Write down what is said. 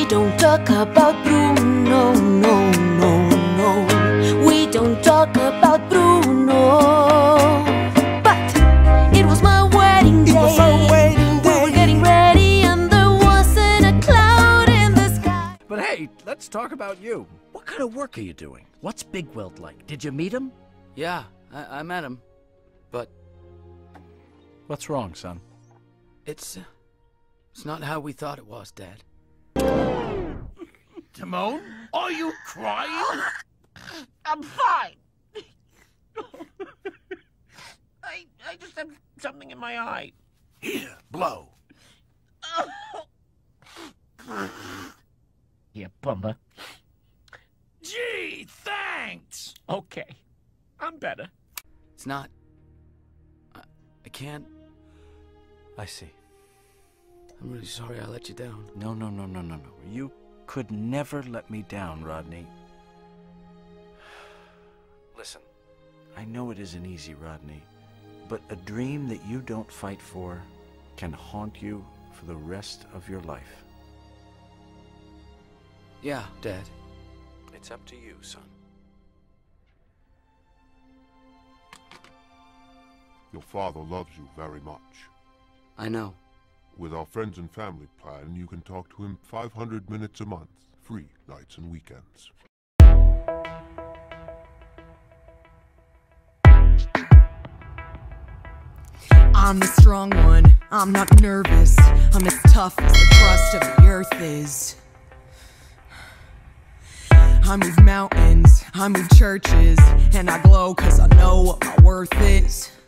don't talk about Bruno, no, no, no. We don't talk about Bruno. But it was my wedding day. It was our wedding day. We were getting ready and there wasn't a cloud in the sky. But hey, let's talk about you. What kind of work are you doing? What's Big Weld like? Did you meet him? Yeah, I met him. But What's wrong, son? it's not how we thought it was, Dad. Timon, are you crying? I'm fine. I just have something in my eye. Here, blow. You bummer. Gee, thanks. Okay, I'm better. It's not... I can't... I see. I'm really sorry I let you down. No. You could never let me down, Rodney. Listen, I know it isn't easy, Rodney, but a dream that you don't fight for can haunt you for the rest of your life. Yeah, Dad. It's up to you, son. Your father loves you very much. I know. With our friends and family plan, you can talk to him 500 minutes a month, free nights and weekends. I'm the strong one, I'm not nervous. I'm as tough as the crust of the earth is. I move mountains, I move churches, and I glow 'cause I know what my worth is.